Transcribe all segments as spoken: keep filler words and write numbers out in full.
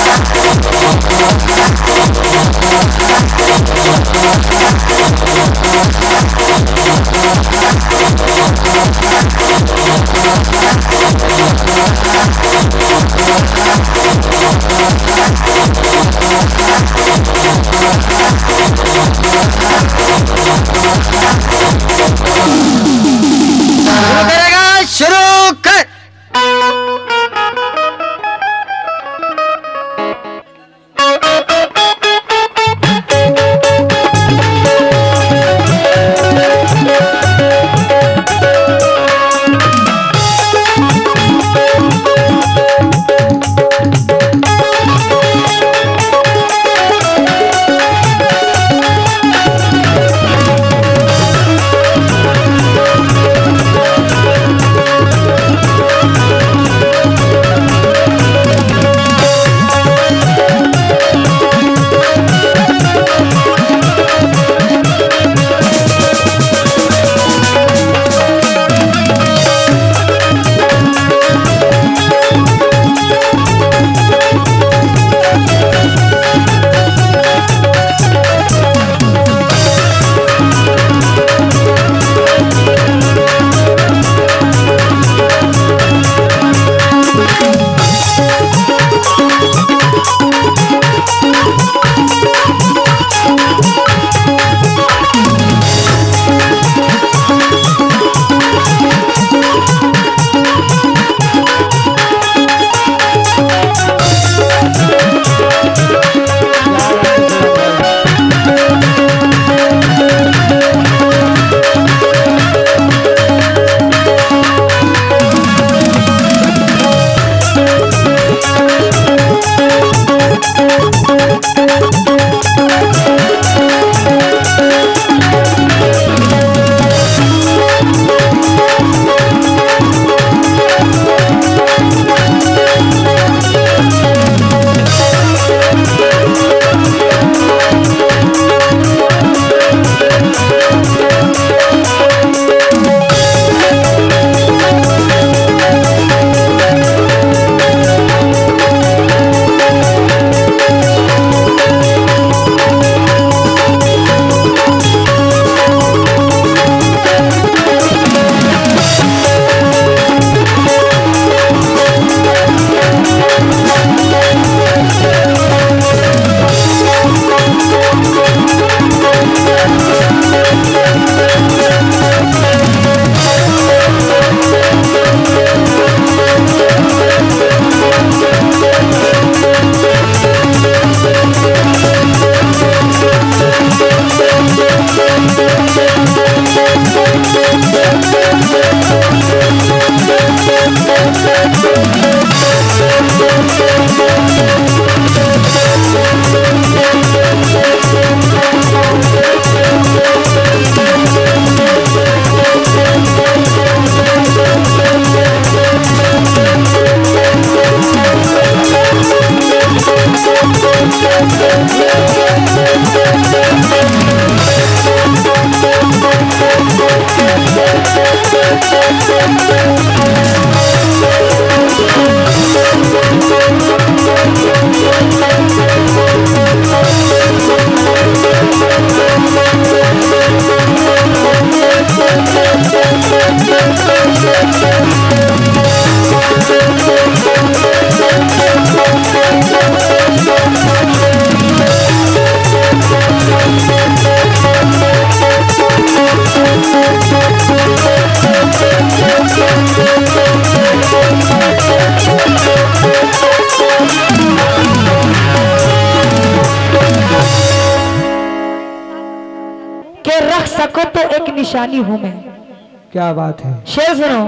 सको तो एक निशानी हूँ मैं। क्या बात है। शेर सुनो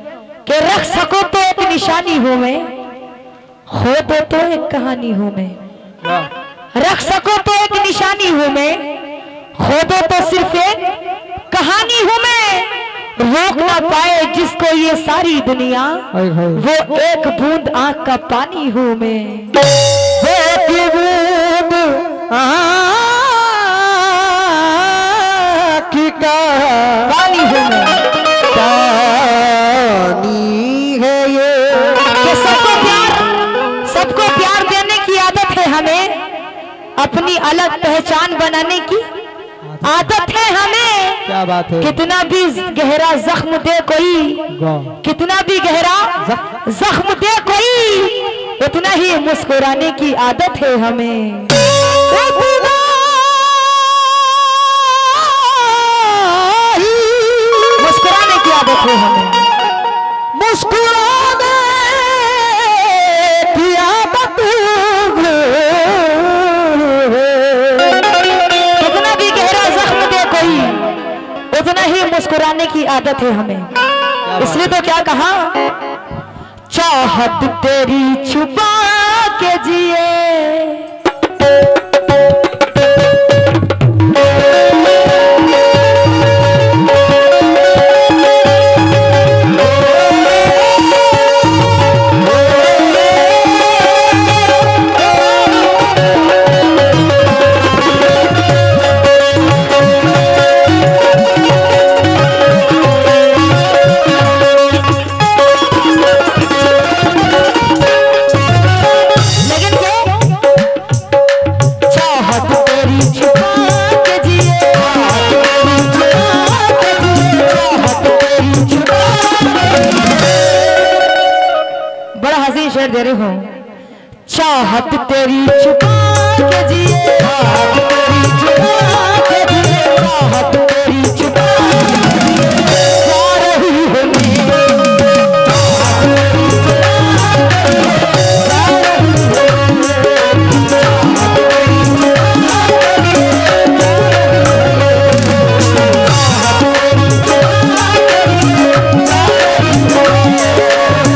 कि रख सको तो एक निशानी हूँ मैं, खो दो तो एक कहानी हूँ मैं। रख सको तो एक निशानी हूँ मैं, खो दो तो सिर्फ एक कहानी हूँ मैं। रोक ना पाए जिसको ये सारी दुनिया, वो एक बूंद आंख का पानी हूँ मैं। वो एक बूंद पानी हूँ मैं, पानी है ये। कि सबको प्यार सबको प्यार देने की आदत अलग पहचान बनाने की आदत है हमें। क्या बात है। कितना भी गहरा जख्म दे कोई, कितना भी गहरा जख्म दे कोई, उतना ही मुस्कुराने की आदत है हमें। मुस्कुराने की आदत है हमें, मुस्कुराने की आदत है। कितना भी गहरा जख्म दे कोई, उतना ही मुस्कुराने की आदत है हमें। इसलिए तो क्या कहा, चाहत तेरी छुपा के जिए, दे रही हूँ। चाहत तेरी छुपा के जिए, चाहत तेरी छुपा के जिए, चाहत तेरी छुपा के जिए, जा रही है मेरे, चाहत तेरी छुपा के जिए, जा रही है मेरे, चाहत तेरी छुपा के जिए, जा रही है मेरे, चाहत तेरी छुपा के जिए, जा रही है मेरे।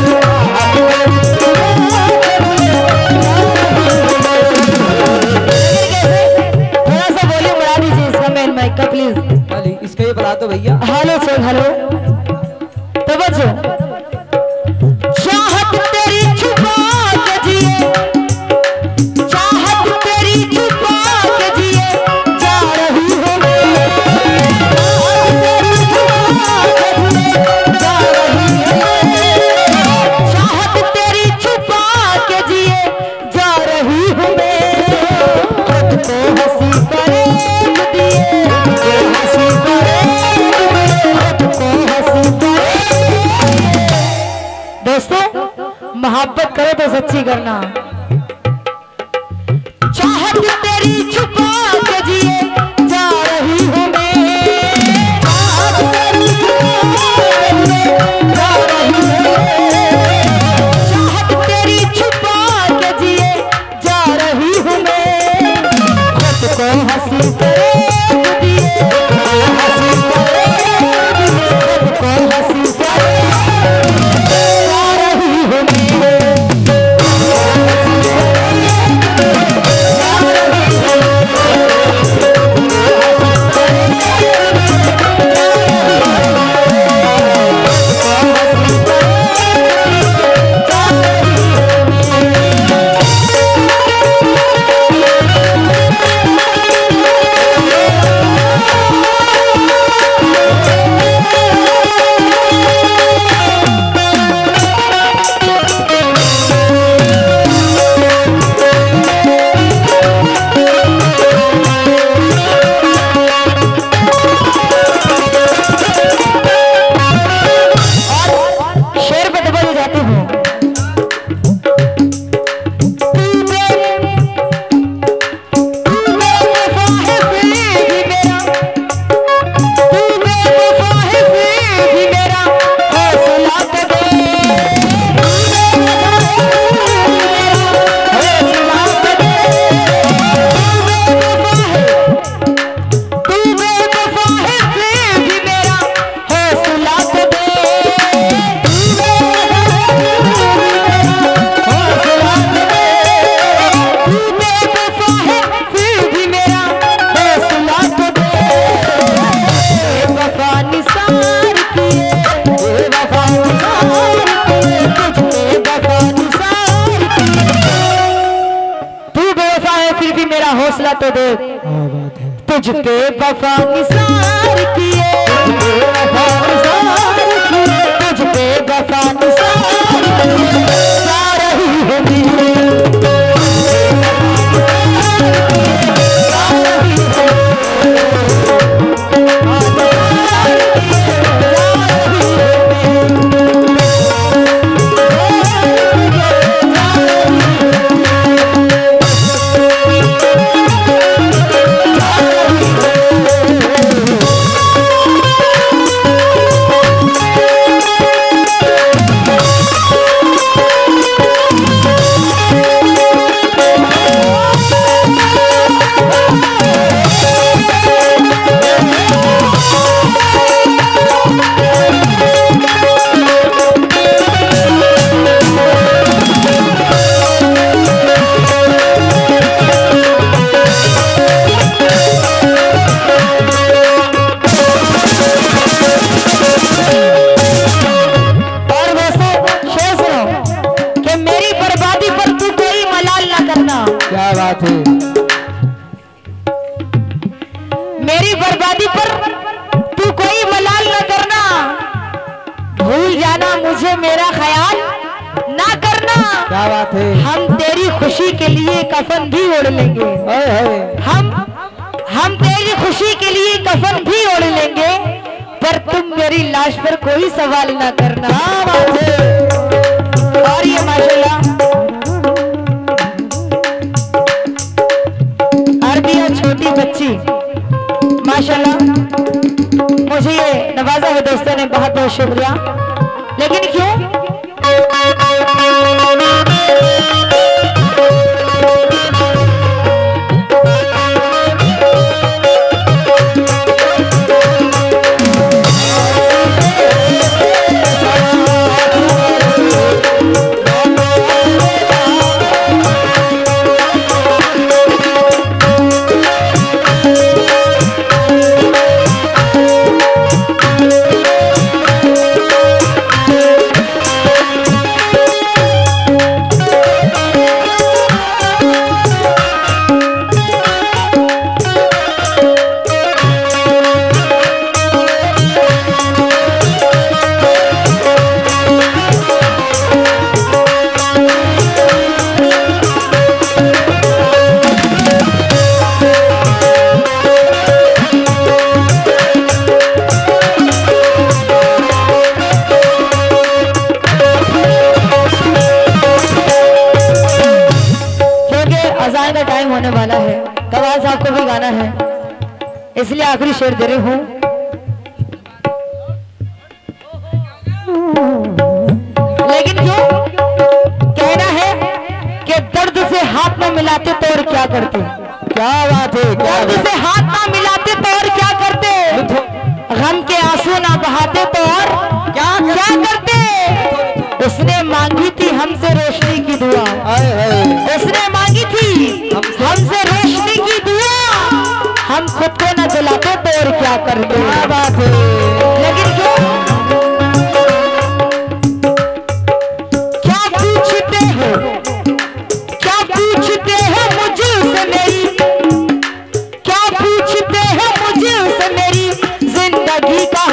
प्लीज इसका ये बता दो भैया। हेलो सर, हेलो तवज्जो। चाहत तेरी छुपा के जिए, चाहत तेरी छुपा के जिए, जा रही हूँ मैं, चाहत तेरी छुपा के जिए, जा रही हूँ मैं, खुद को हंसी करे मोहब्बत करो तो सच्ची करना। चाहत तेरी छुपा के जिए, जा रही हूँ मैं, चाहत तेरी छुपा के जिए, जा रही हूँ, चाहत तेरी छुपा के जिए, जा रही हूँ मैं, खुद को हंसी करे दिए, हंसी करे दिए, खुद को हंसी करे, जा रही हूँ मैं। हौसला तो दे, तुझ पे वफा निसार किए, तुझ पे वफा निसार जा रही है क्या बात है। हम तेरी खुशी के लिए कफन भी ओढ़ लेंगे। हाय हाय। हम हम तेरी खुशी के लिए कफन भी ओढ़ लेंगे, पर तुम मेरी लाश पर कोई सवाल ना करना। बात है। और ये माशाल्लाह अरबिया छोटी बच्ची माशाल्लाह, मुझे ये नवाजा है दोस्तों ने, बहुत बहुत शुक्रिया। लेकिन क्यों होने वाला है, कवाल साहब को भी गाना है, इसलिए आखिरी शेर दे रही हूँ। लेकिन जो कहना है कि दर्द से हाथ में मिलाते तो और क्या करते। क्या बात है। दर्द से हाथ ना मिलाते तो और क्या करते, गम के आंसू ना बहाते तो और क्या क्या करते। उसने मांगी थी हमसे रोशनी की दुआ, उसने मांगी थी हमसे रोशनी की दुआ, हम खुद को न जलाते तो और क्या करते। क्या बात है। लेकिन क्यों क्या पूछते हो, क्या पूछते हो मुझसे मेरी, क्या पूछते हो मुझसे मेरी जिंदगी का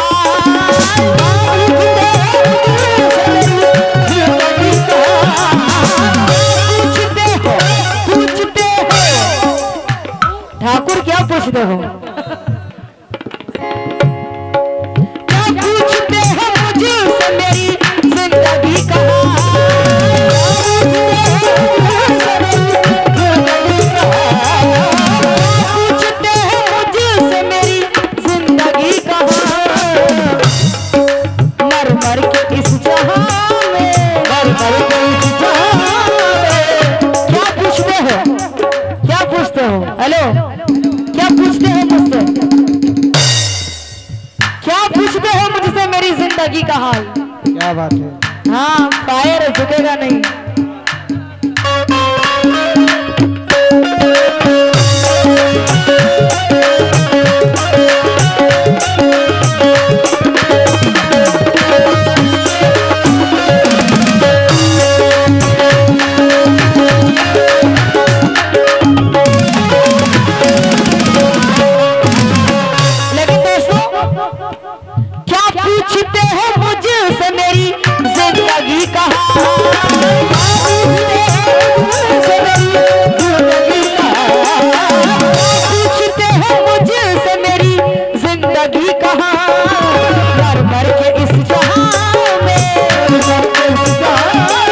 ठाकुर, क्या पूछते हो, क्या पूछते हो मुझसे मेरी जिंदगी का, पूछते हो मुझसे मेरी जिंदगी का, मर मर के इस जहां में, मर मर के इस जहां में, क्या पूछते हो, क्या पूछते हो, हेलो क्या पूछते हो मुझसे, क्या पूछते हो मुझसे मेरी जिंदगी का हाल। क्या बात है। हाँ फायर झुकेगा नहीं। पूछते हो मुझसे मेरी जिंदगी का पूछते हो मुझसे मेरी जिंदगी कहाँ, मर मर के इस जहां में, मर के इस जहां